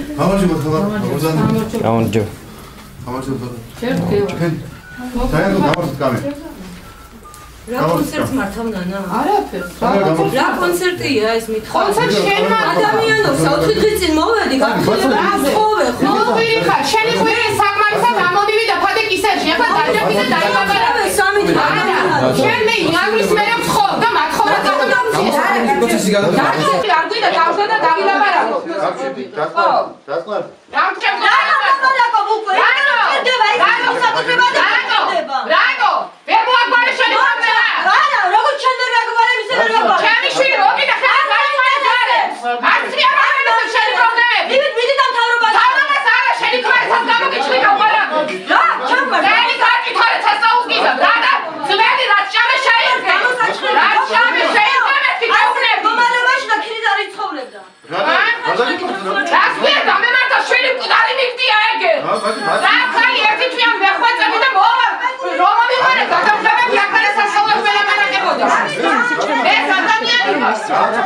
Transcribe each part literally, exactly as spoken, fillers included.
გამარჯობა ხალხო. გამარჯობა. გამარჯობა. შევდგება. საერთოდ გამარჯობთ კამე. რა კონცერტს მართავ ნანა? არაფერს. რა კონცერტია ეს მითხარ? კონცერტ შენმა ადამიანებს ოთხი დღის წინ მოვედი გაქცევა ხოვე ხო? ხვირი ხარ, შენი ხვირი საკმარისად ამოდივი და ფადე კისერში. ახლა დაჯობი და დაიბაბარა სამი დღე. არა, შენ მე იანგრის მერე ვხო და მათხოვნა გადამამცირე. პროცესი გადადა. არ გვიდა გავხდა და დავილაპარაკო. გავშიტი, დასწარ, დასწარ. რა მქებდა? რატო უკვე? რატო საკუთრება და რატო? რატო? ვერ მოაგვარი შენი ხვირი. არა, როგორ ჩანდარ გაგვარები ისე ვერ გაგვარი. ჩემი შვილი მოგიდა ხარ გაიგარე. არცი არ არის შენი პრობლემები. მივით მიდი და მთავრობა. თავრობას არა შენი ქმარსაც გამოგიჩნი გავყარა. რა? ჩამბარ. მე გაკითხარეთ სასაუგიზო. რა და ძმელი რაც ჭამე შეიძლება. რა ჭამე შეიძლება მეთი გაუნები. მომალებაში და ქირით არ იცხოვლებდა. რა რა გიქნა? დასვია და მე მარტო შვილი მკვდარი მივდია ეგე. რა ხალი ერთი თვიან მეხვეწები და მოვა. რომ მიყარე გადამღებები ახალ სასაუგზო ველაპარაკებოდა. ეს ადამიანი მას.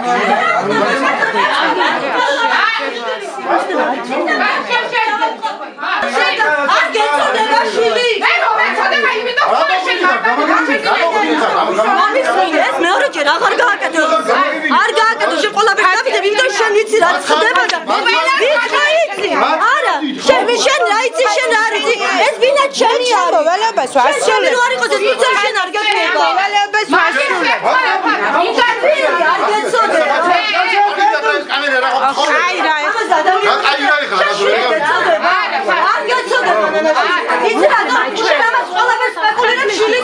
არ გეწოდება შვილი. მე რომ ეწოდება იმიტომ რომ შენ გამიხსენეს მეორეჯერ აღარ გააკეთო. არ გააკეთო შენ ყველაფერს დაფიდებ იმიტომ შენ ვიცი რა ხდება და ვიცი რა იცი. არა შენ შენ რა იცი შენ რა იცი. ეს ვინა ჩემია ველებას ვასწავლებ. არ იყოს ეს ვინა შენ არ გაგნება. ველებას ვასწავლებ. არ გეწოდება. კამერა რა ხო? აი რა ახლა ადამიანი აი რა ხარ რა არ გეწოდება ნანა. იცი რა ჩვენ ამას ყველაფერს სპეკულირებ შვილის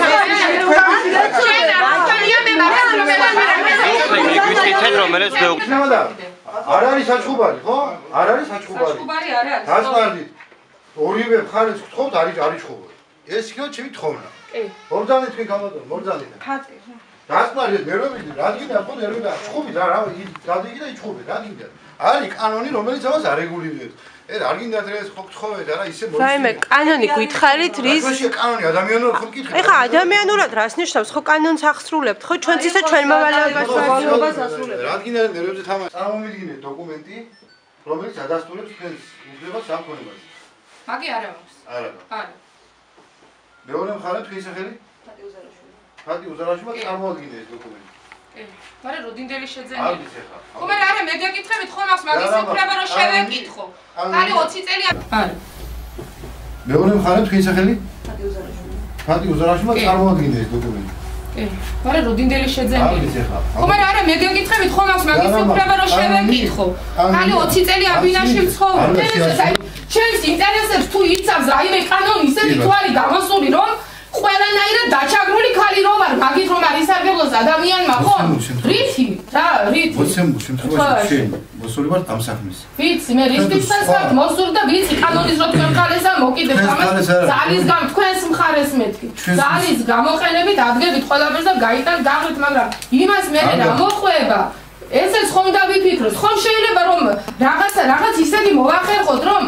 არ არის საჩხუბარი, ხო? არ არის საჩხუბარი. საჩხუბარი არ არის. დასწარდით. ორივე მხარეს გთხოვთ, არის არის ჩხუბარი. ეს იქნება ჩემი თხოვნა. კი. მორძალით თქვენ გამოდო, მორძალით. ხატი. დასწარდით, ნერვები, რადგან ხო ნერვები და ჩხუბი და რა გადაიგდა იჩხუბი, რადგან. არის კანონი, რომელიც ამას არეგულირებს. ე არ გინდა დღეს ხო გთხოვეთ არა ისე მოიწია. რაიმე კანონი გითხარით რის? რა კანონი ადამიანურად ხო მკითხეთ. ეხა ადამიანურად რას ნიშნავს? ხო კანონს ახსრულებთ, ხო ჩვენც ისე ჩვენ მოვალეობას ასრულებთ. რადგან ნერვებზე თამაში. წარმომიდგინეთ დოკუმენტი, რომელიც ადასტურებს თქვენს უფლებას სამქონებას. მაგი არა აქვს. არა. არა. მეორე მხარე თქვენი სახელი? ფატი უზარაშვილი. ფატი უზარაშვილი წარმოადგენს ეს დოკუმენტი. კი. მაგრამ როდინდელი შეძენია. არ ვიცი ხა. ხო მე არა მე გეკითხებით ხომ აქვს მაგის უფლება რომ შევეკითხო. კალი ოცი წელი არა. მეორე მხარე თქვენი სახელი? ფატი უზარაშვილი. ფატი უზარაშვილი წარმოადგენს ეს დოკუმენტი. კი. მაგრამ როდინდელი შეძენია. არ ვიცი ხა. ხო მე არა მე გეკითხებით ხომ აქვს მაგის უფლება რომ შევეკითხო. კალი ოცი წელი აბინაში მცხოვრობ. ჩემს ინტერესებს თუ იცავს რაიმე კანონი ისეთი თუ არის გამოსული რომ ყველანაირად დაჩაგრული ქალი რომ არ მაგით რომ არ ისარგებლოს ადამიანმა ხო? რითი? რა, რითი? მოცემულ შემთხვევაში შენ მოსული ვარ ამ საქმეს. ვიცი, მე რითიცაც ვარ მოსული და ვიცი კანონის რო თქვენ მხარესა მოკიდებ ამას ძალის გამ თქვენს მხარეს მეთქი. ძალის გამოყენებით ადგებით ყველაფერს და გაიტან გავრით, მაგრამ იმას მე რა მოყვება? ესეც ხომ დავიფიქროთ, ხომ შეიძლება რომ რაღაცა რაღაც ისეთი მოვახერხოთ რომ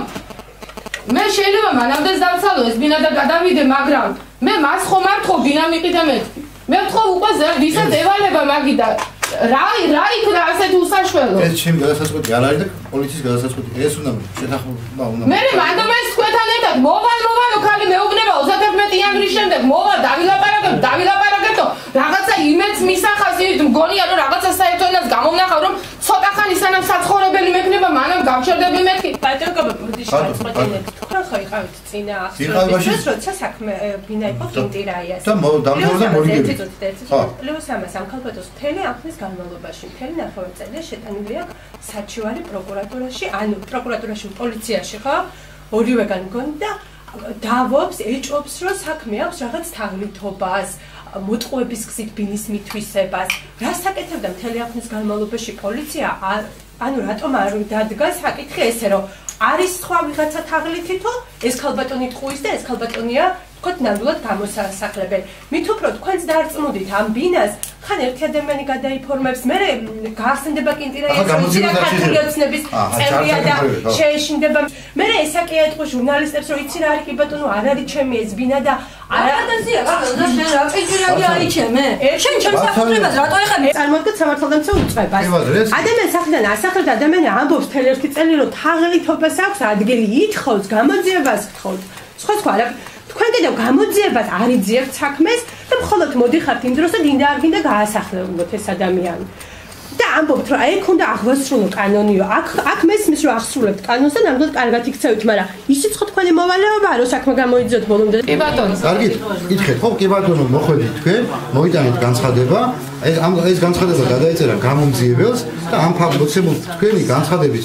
მე შეიძლება მანამდე დავცალო ეს ბინა და გადავიდე, მაგრამ მე მას ხომ არ თქო დინამიკი და მეთქი. მე ვთქო უკვე ვისაც ევალება მაგი და რა რა იქნა ასეთი უსაშველო. ეს ჩემი გადასაწყვეტი არ არის და პოლიციის გადასაწყვეტი. ეს უნდა შეთანხმება უნდა. მე მანდ ეს თქვენთან ერთად მოვალ მოვალო ქალი მეუბნება ოცდაათი იანვრის შემდეგ მოვალ დავილაპარაკებ დავილაპარაკებო რაღაცა იმედს მისახავს იმით მგონია რომ რაღაცა საერთოდაც გამოვნახავ რომ ცოტა ხანი სანამ საცხოვრებელი მექნება მანამ გავჩერდები მეთქი. ბატონკობა ბუდიში გაწყვეტილებით. თქვენ ხო იყავით წინა აღსრულების როცა საქმე ბინა იყო კინტირაიას. და დამთავრდა მორიგები. პლუს ამას ამ ქალბატონს მთელი ამ ხნის განმავლობაში მთელი ნახევარი წელი შეტანილი აქვს საჩივარი პროკურატურაში, ანუ პროკურატურაში, პოლიციაში ხო? ორივეგან მგონი და დავობს, ეჭობს რომ საქმე აქვს რაღაც თაღლითობას, მოტყუების გზით ბინის მithვისებას. რას აკეთებდა მთელი ამ ხნის განმავლობაში პოლიცია? ანუ რატომ არ დადგა საკითხი ესე რომ არის სხვა ვიღაცა თაღლითი თუ ეს ქალბატონი ტყუის და ეს ქალბატონია ვთქვათ, ნამდვილად გამოსასახლებელ. მით უფრო თქვენც დაარწმუნდით ამ ბინას, ხან ერთი ადამიანი გადაიფორმებს, მე გაახსენდება კინტირაიას ხალხოცნების წევრია და შეეშინდება. მე ესაკი ეთქო ჟურნალისტებს, რომ იცი რა არის კი ბატონო, არ არის ჩემი ეს ბინა და არადაზია, რა შენ რა კინტირაია არის ჩემე? შენ ჩემს საფრთხებას რატო ეხარ? წარმოადგენ სამართალდამცავ უწყებას. ადამიანს ახლიდან ასახლებს ადამიანი ამბობს თელ ერთი წელი რომ თაღლითობას აქვს ადგილი ითხოვს, გამოძიებას გთხოვთ. სხვა სხვა არა თქვენ კიდევ გამოძიებას არ იძიებთ საქმეს და მხოლოდ მოდიხართ იმ დროს და დინდა არ გინდა გაასახლებოთ ეს ადამიანი. და ამბობთ რომ აი ქონდა აღვასრულო კანონიო. აქ აქ მესმის რომ აღსრულებთ კანონს და ნამდვილად კარგად იქცევით, მაგრამ ისიც ხო თქვენი მოვალეობაა რომ საქმე გამოიძიოთ ბოლომდე. კი ბატონო. კარგით, გითხეთ ხო კი ბატონო, მოხვედით თქვენ, მოიტანეთ განცხადება. ეს ამ ეს განცხადება გადაეწერა გამომძიებელს და ამ ფაქტობრივ თქვენი განცხადების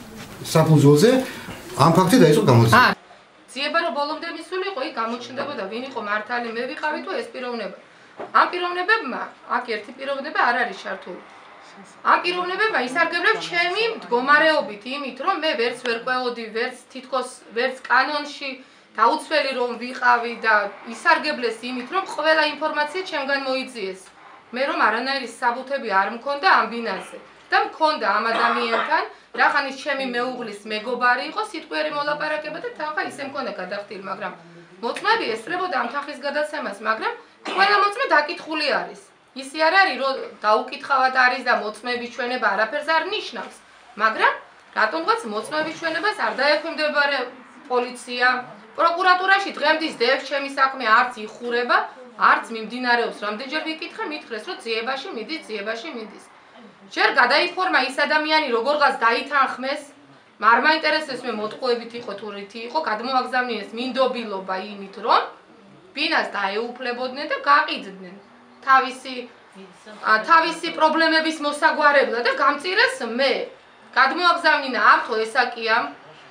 საფუძველზე ამ ფაქტი დაიწყო გამოძიება. ძიება რომ ბოლომდე მისულიყო, იქ გამოჩნდებოდა ვინ იყო მართალი, მე ვიყავი თუ ეს პიროვნება. ამ პიროვნებებმა აქ ერთი პიროვნება არ არის ჩართული. ამ პიროვნებებმა ისარგებლებს ჩემი მდგომარეობით იმით, რომ მე ვერც ვერ ყვეოდი, ვერც თითქოს ვერც კანონში დაუცველი რომ ვიყავი და ისარგებლეს იმით, რომ ყველა ინფორმაცია ჩემგან მოიძიეს. მე რომ არანაირი საბუთები არ მქონდა ამ ბინაზე და მქონდა ამ ადამიანთან, რახანის ჩემი მეუღლის მეგობარი იყო, სიტყვიერი მოლაპარაკება და თანხა ისე მქონდა გადახდილი, მაგრამ მოწმეები ესწრებოდა ამ თანხის გადაცემას, მაგრამ ყველა მოწმე დაკითხული არის. ისი არ არის რომ დაუკითხავად არის და მოწმეების ჩვენება არაფერს არ ნიშნავს, მაგრამ რატომღაც მოწმეების ჩვენებას არ დაექვემდებარა პოლიცია, პროკურატურაში დღემდის დევს ჩემი საქმე არც იხურება, არც მიმდინარეობს, რამდენჯერ ვიკითხე, მითხრეს რომ ძიებაში მიდის, ძიებაში მიდის. ჯერ გადაიფორმა ის ადამიანი როგორღაც დაითანხმეს, არ მაინტერესებს მე მოტყუებით იყო თუ რითი იყო, გადმოაგზავნიეს მინდობილობა იმით რომ ბინას დაეუფლებოდნენ და გაყიდდნენ თავისი თავისი პრობლემების მოსაგვარებლად და გამწირეს მე. გადმოაგზავნა ავთო ესაკიამ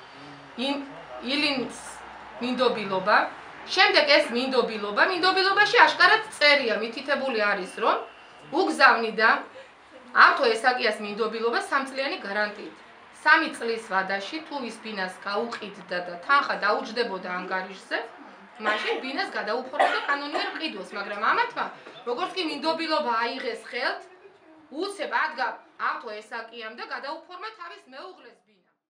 ილინს მინდობილობა, შემდეგ ეს მინდობილობა, მინდობილობაში აშკარად წერია, მითითებული არის რომ უგზავნიდა ავთო ესაკიას მინდობილობა სამწლიანი გარანტიით. სამი წლის ვადაში თუ ის ბინას გაუყიდდა და თანხა დაუჯდებოდა ანგარიშზე, მაშინ ბინას გადაუფორმდა კანონიერ ყიდვას, მაგრამ ამათმა როგორც კი მინდობილობა აიღეს ხელთ, უცებ ადგა ავთო ესაკიამ და გადაუფორმა თავის მეუღლეს ბინას.